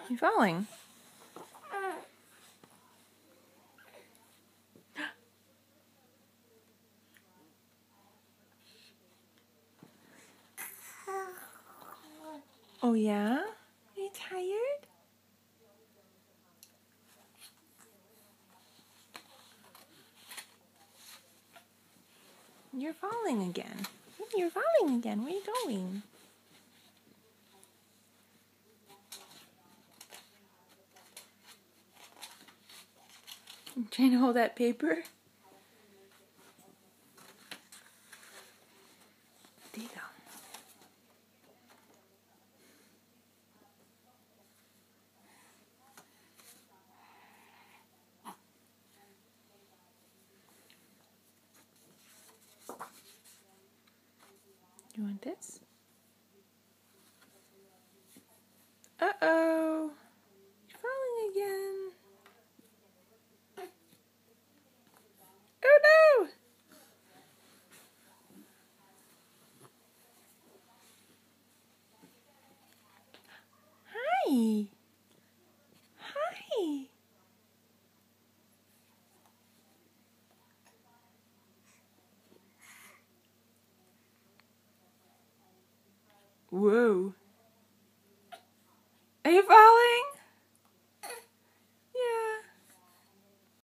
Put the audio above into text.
You're falling. Oh yeah? Are you tired? You're falling again. You're falling again. Where are you going? You trying to hold that paper? There you go. You want this? Uh-oh. You're falling again. Oh no! Hi. Hi. Whoa.